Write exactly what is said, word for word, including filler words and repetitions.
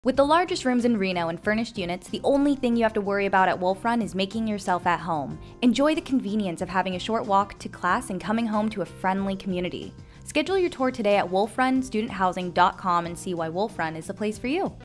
With the largest rooms in Reno and furnished units, the only thing you have to worry about at Wolf Run is making yourself at home. Enjoy the convenience of having a short walk to class and coming home to a friendly community. Schedule your tour today at wolf run student housing dot com and see why Wolf Run is the place for you.